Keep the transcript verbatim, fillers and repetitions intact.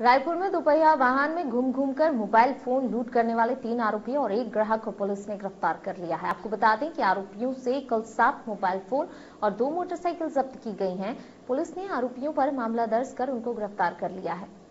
रायपुर में दोपहिया वाहन में घूम घूमकर मोबाइल फोन लूट करने वाले तीन आरोपियों और एक ग्राहक को पुलिस ने गिरफ्तार कर लिया है। आपको बता दें कि आरोपियों से कल सात मोबाइल फोन और दो मोटरसाइकिल जब्त की गई हैं। पुलिस ने आरोपियों पर मामला दर्ज कर उनको गिरफ्तार कर लिया है।